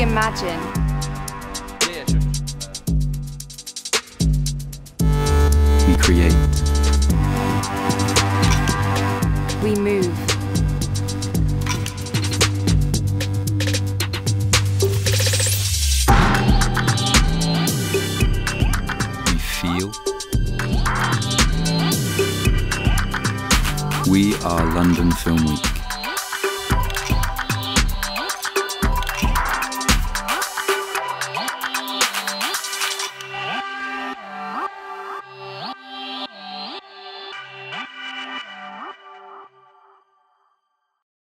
imagine. We create. We move. We feel. We are London Film Week.